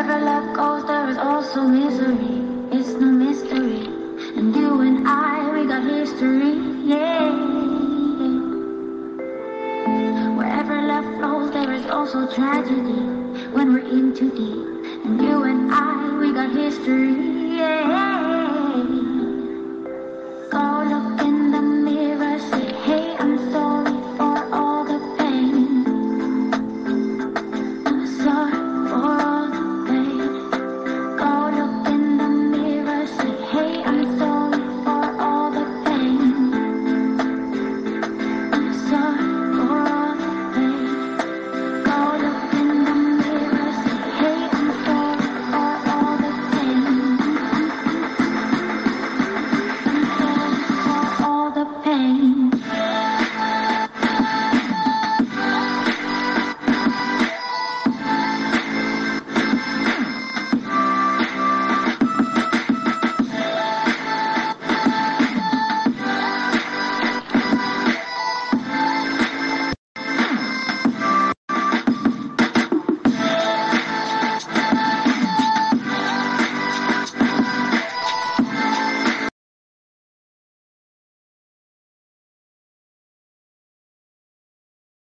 Wherever love goes, there is also misery. It's no mystery. And you and I, we got history. Yeah. Wherever love flows, there is also tragedy. When we're in too deep. And you and I, we got history. Yeah.